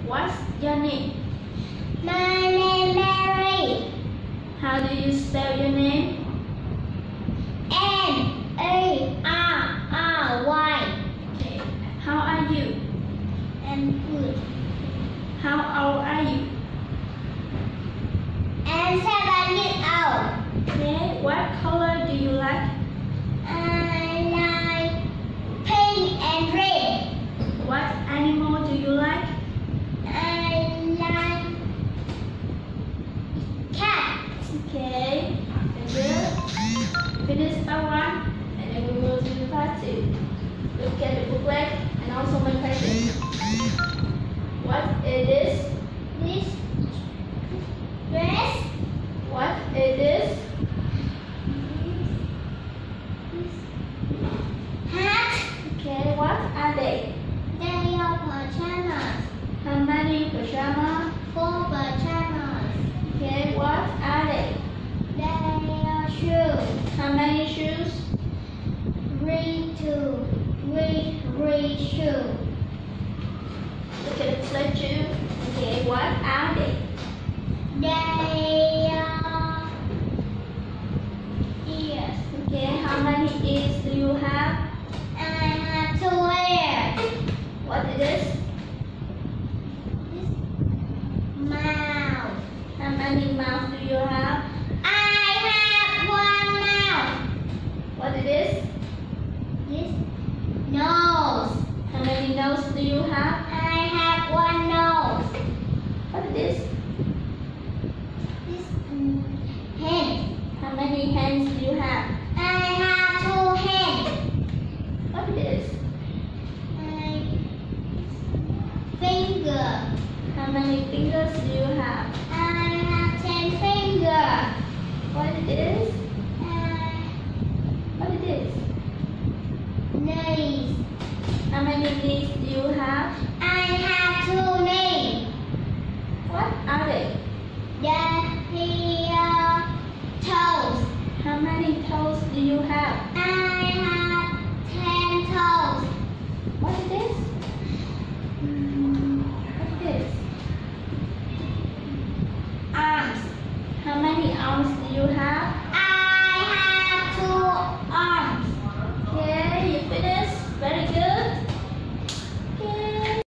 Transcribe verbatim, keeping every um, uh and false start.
What's your name? My name Mary. How do you spell your name? M A R R Y. Okay. How are you? I'm good. How old are you? I'm seven years old. Okay. What color do you like? I like pink and red. What animal do you like? I like cat. Okay. And good. Finish part one, and then we will do part two. Look at the booklet and also my question. What is this? This dress. What is this? Hat. Okay. What are they? They are pajamas. How many pajamas? Four pajamas. Okay. What are they? They are shoes. How many shoes? Three, two, three, three shoes. Look at the plate too. Okay. What are they? They are ears. Okay. How many ears do you have? I have two ears. What is this? Mouth. How many mouths do you have? I have one mouth. What is this? This nose. How many nose do you have? I have one nose. What is this? This mm, hand. How many hands do you have? I have two hands. What is this? I finger. How many fingers do you have? I have ten fingers. What is this? Uh, What is this? knees. How many knees do you have? I have two knees. What are they? They are toes. How many toes do you have? I have ten toes. What is this? Mm, What is this? arms. How many arms do you have?